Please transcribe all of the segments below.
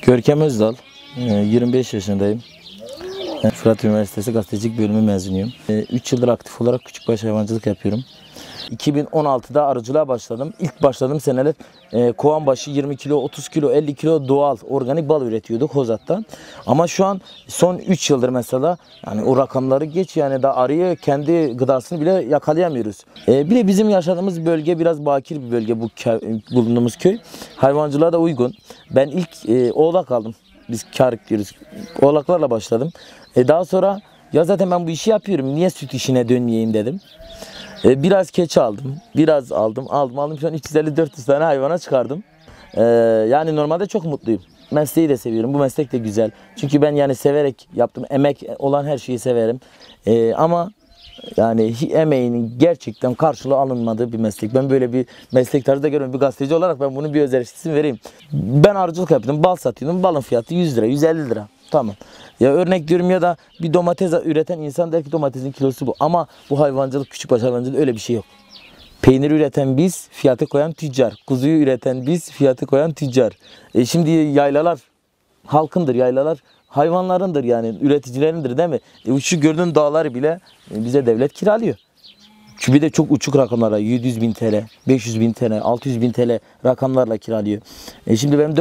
Görkem Özdal, 25 yaşındayım. Fırat Üniversitesi Gazetecilik Bölümü mezunuyum. 3 yıldır aktif olarak küçükbaş hayvancılık yapıyorum. 2016'da arıcılığa başladım. İlk başladığım seneler kovan başı 20 kilo, 30 kilo, 50 kilo doğal organik bal üretiyorduk Hozat'ta. Ama şu an son 3 yıldır mesela yani o rakamları geç, yani da arıyı kendi gıdasını bile yakalayamıyoruz. Bir de bizim yaşadığımız bölge biraz bakir bir bölge, bulunduğumuz köy. Hayvancılığa da uygun. Ben ilk oğlak aldım. Biz kar diyoruz. Oğlaklarla başladım. Daha sonra ya zaten ben bu işi yapıyorum, niye süt işine dönmeyeyim dedim. Biraz keçi aldım. Biraz aldım. Şu an 350-400 tane hayvana çıkardım. Yani normalde çok mutluyum. Mesleği de seviyorum. Bu meslek de güzel. Çünkü ben yani severek yaptım. Emek olan her şeyi severim. Ama yani emeğinin gerçekten karşılığı alınmadığı bir meslek. Ben böyle bir meslek tarzı da görüyorum. Bir gazeteci olarak ben bunun bir özelliklerini vereyim. Ben arıcılık yaptım. Bal satıyordum. Balın fiyatı 100 lira, 150 lira. Tamam. Ya örnek diyorum, ya da bir domates üreten insan der ki domatesin kilosu bu. Ama bu hayvancılık, küçükbaş hayvancılık öyle bir şey yok. Peynir üreten biz, fiyatı koyan tüccar. Kuzuyu üreten biz, fiyatı koyan tüccar. Şimdi yaylalar halkındır, yaylalar hayvanlarındır, yani üreticilerindir, değil mi? Şu gördüğün dağları bile bize devlet kiralıyor. Bir de çok uçuk rakamlara 700.000 TL, 500.000 TL, 600.000 TL rakamlarla kiralıyor. Şimdi benim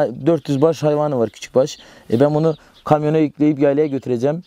400 baş hayvanı var, küçükbaş. Ben bunu kamyona yükleyip yaylaya götüreceğim.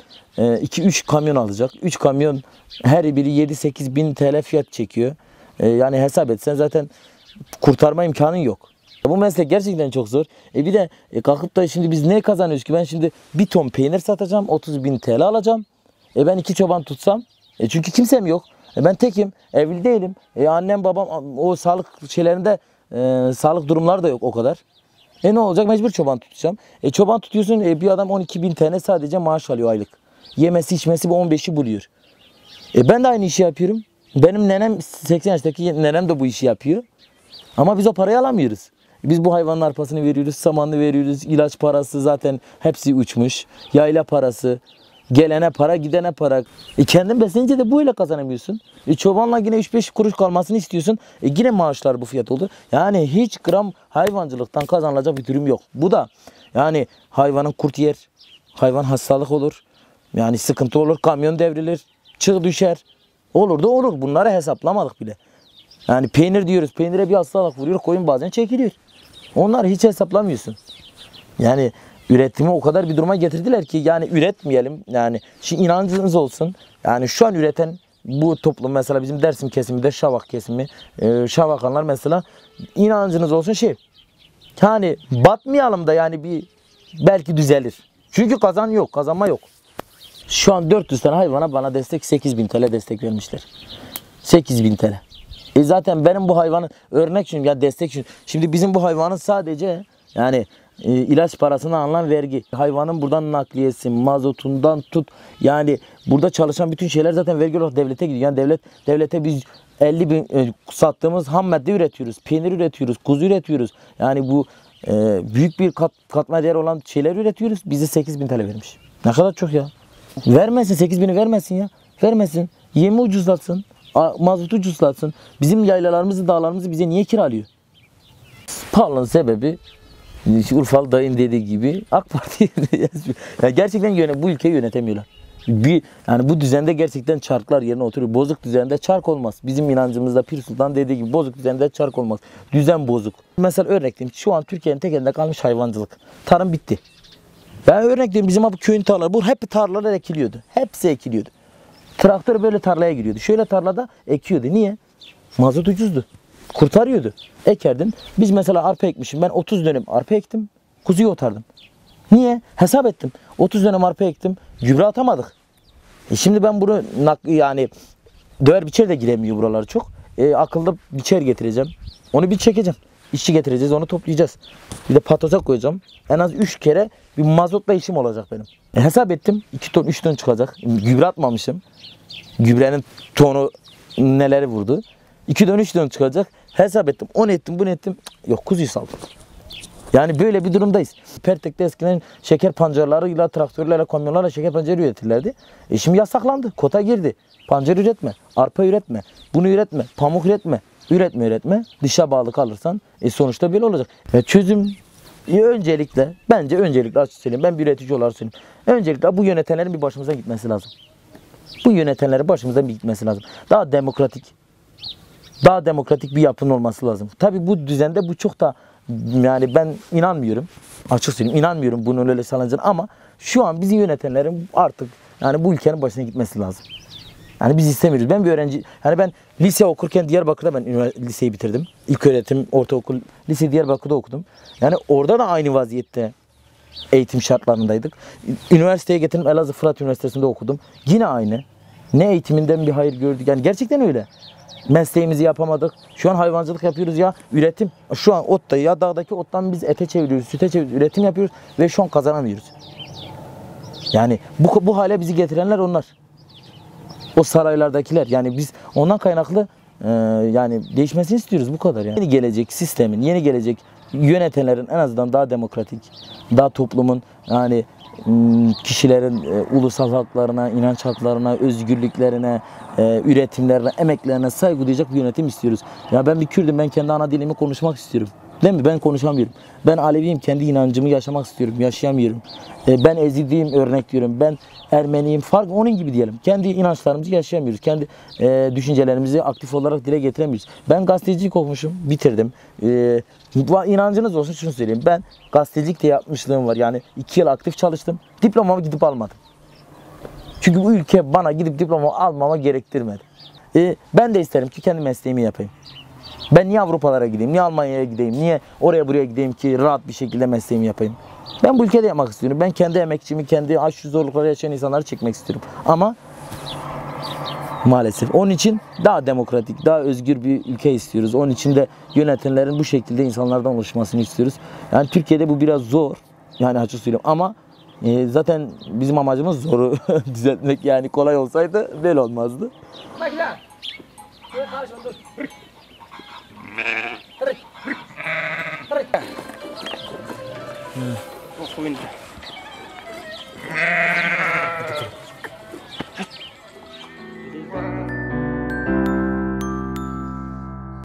2-3 kamyon alacak. 3 kamyon her biri 7-8 bin TL fiyat çekiyor. Yani hesap etsen zaten kurtarma imkanın yok. Bu meslek gerçekten çok zor. Bir de kalkıp da şimdi biz ne kazanıyoruz ki? Ben şimdi bir ton peynir satacağım, 30.000 TL alacağım. Ben 2 çoban tutsam, çünkü kimsem yok. Ben tekim, evli değilim. Annem babam o sağlık şeylerinde sağlık durumları da yok o kadar. Ne olacak? Mecbur çoban tutacağım. Çoban tutuyorsun, bir adam 12.000 TL sadece maaş alıyor aylık. Yemesi içmesi bu 15'i buluyor. Ben de aynı işi yapıyorum. Benim nenem 80 yaşındaki nenem de bu işi yapıyor. Ama biz o parayı alamıyoruz. Biz bu hayvanın arpasını veriyoruz, samanını veriyoruz, ilaç parası zaten hepsi uçmuş. Yayla parası, gelene para, gidene para. Kendin beslenince de böyle kazanamıyorsun. Çobanla yine 3-5 kuruş kalmasını istiyorsun. Yine maaşlar bu fiyat oldu. Yani hiç gram hayvancılıktan kazanılacak bir durum yok. Bu da yani hayvanın kurt yer, hayvan hastalık olur. Yani sıkıntı olur, kamyon devrilir, çığ düşer. Olur da olur. Bunları hesaplamadık bile. Yani peynir diyoruz. Peynire bir hastalık vuruyor. Koyun bazen çekiliyor. Onları hiç hesaplamıyorsun. Yani üretimi o kadar bir duruma getirdiler ki yani üretmeyelim. Yani şu inancınız olsun. Yani şu an üreten bu toplum, mesela bizim Dersim kesiminde Şavak kesimi. Şavakanlar mesela, inancınız olsun yani batmayalım da yani bir belki düzelir. Çünkü kazanma yok. Şu an 400 tane hayvana bana destek 8.000 TL destek vermişler. 8.000 TL. Zaten benim bu hayvanın örnek için ya destek için. Şimdi bizim bu hayvanın sadece yani ilaç parasına alınan vergi, hayvanın buradan nakliyesi, mazotundan tut, yani burada çalışan bütün şeyler zaten vergi olarak devlete gidiyor. Yani devlete biz 50.000 sattığımız ham madde üretiyoruz, peynir üretiyoruz, kuzu üretiyoruz. Yani bu büyük bir katma değer olan şeyler üretiyoruz. Bize 8.000 TL vermiş. Ne kadar çok ya. Vermesin, 8.000'i vermesin ya. Vermesin. Yemi ucuzlatsın. Mazotu ucuzlatsın. Bizim yaylalarımızı, dağlarımızı bize niye kiralıyor? Pahalılığın sebebi Urfalı dayın dediği gibi AK Parti. Yani gerçekten bu ülkeyi yönetemiyorlar. Yani bu düzende gerçekten çarklar yerine oturuyor. Bozuk düzende çark olmaz. Bizim inancımızda Pir Sultan dediği gibi bozuk düzende çark olmaz. Düzen bozuk. Mesela örnek diyeyim, şu an Türkiye'nin tek elinde kalmış hayvancılık. Tarım bitti. Ben örnek diyeyim, bizim bu köyün tarlaları, bu hep tarlalar ekiliyordu. Hepsi ekiliyordu. Traktör böyle tarlaya giriyordu. Şöyle tarlada ekiyordu. Niye? Mazot ucuzdu. Kurtarıyordu. Ekerdin. Biz mesela arpa ekmişim. Ben 30 dönüm arpa ektim. Kuzuyu otardım. Niye? Hesap ettim. 30 dönüm arpa ektim. Gübre atamadık. Şimdi ben bunu yani döver biçer de giremiyor buralar çok. Akıllı biçer getireceğim. Onu bir çekeceğim. İşçi getireceğiz, onu toplayacağız. Bir de patoza koyacağım. En az 3 kere bir mazotla işim olacak benim. Hesap ettim. 2 ton 3 ton çıkacak. Gübre atmamışım. Gübrenin tonu neleri vurdu. 2 ton 3 ton çıkacak. Hesap ettim. Onu ettim, bunu ettim. Yok, kuzuyu saldım. Yani böyle bir durumdayız. Pertek'te eskiden şeker pancarlarıyla, traktörlerle, kamyonlarla şeker pancarı üretirlerdi. Şimdi yasaklandı. Kota girdi. Pancar üretme, arpa üretme, bunu üretme, pamuk üretme. Üretme. Dışa bağlı kalırsan sonuçta böyle olacak. Çözüm öncelikle açık söyleyeyim. Ben bir üretici olarak söyleyeyim. Öncelikle bu yönetenlerin bir başımızdan gitmesi lazım. Bu yönetenlerin başımızdan bir gitmesi lazım. Daha demokratik bir yapının olması lazım. Tabii bu düzende bu çok da yani ben inanmıyorum. Açık söyleyeyim inanmıyorum bunun öyle sağlanacağını ama şu an bizi yönetenlerin artık yani bu ülkenin başına gitmesi lazım. Yani biz istemiyoruz. Ben bir öğrenci, yani ben lise okurken Diyarbakır'da ben liseyi bitirdim. İlköğretim, ortaokul, lise Diyarbakır'da okudum. Yani orada da aynı vaziyette eğitim şartlarındaydık. Üniversiteye getirdim, Elazığ Fırat Üniversitesi'nde okudum. Yine aynı. Ne eğitiminden bir hayır gördük. Yani gerçekten öyle. Mesleğimizi yapamadık. Şu an hayvancılık yapıyoruz ya üretim. Şu an otta ya dağdaki ottan biz ete çeviriyoruz, süte çeviriyoruz, üretim yapıyoruz ve şu an kazanamıyoruz. Yani bu hale bizi getirenler onlar. O saraylardakiler yani biz ondan kaynaklı yani değişmesini istiyoruz bu kadar yani. Yeni gelecek sistemin, yeni gelecek yönetenlerin en azından daha demokratik, daha toplumun yani kişilerin ulusal haklarına, inanç haklarına, özgürlüklerine, üretimlerine, emeklerine saygı duyacak bir yönetim istiyoruz. Ya ben bir Kürdüm, ben kendi ana dilimi konuşmak istiyorum. Değil mi? Ben konuşamıyorum. Ben Aleviyim, kendi inancımı yaşamak istiyorum, yaşayamıyorum. Ben Ezidiyim, örnek diyorum. Ben Ermeniyim, fark onun gibi diyelim. Kendi inançlarımızı yaşayamıyoruz. Kendi düşüncelerimizi aktif olarak dile getiremiyoruz. Ben gazetecilik okumuşum, bitirdim. İnancınız olsun şunu söyleyeyim. Ben gazetecilik de yapmışlığım var. Yani 2 yıl aktif çalıştım. Diplomamı gidip almadım. Çünkü bu ülke bana gidip diplomamı almama gerektirmedi. Ben de isterim ki kendi mesleğimi yapayım. Ben niye Avrupalara gideyim, niye Almanya'ya gideyim, niye oraya buraya gideyim ki rahat bir şekilde mesleğimi yapayım. Ben bu ülkede yapmak istiyorum. Ben kendi emekçimi, kendi aşırı zorlukları yaşayan insanları çekmek istiyorum. Ama maalesef onun için daha demokratik, daha özgür bir ülke istiyoruz. Onun için de yönetenlerin bu şekilde insanlardan oluşmasını istiyoruz. Yani Türkiye'de bu biraz zor. Yani açık söyleyeyim ama zaten bizim amacımız zoru düzeltmek. Yani kolay olsaydı böyle olmazdı.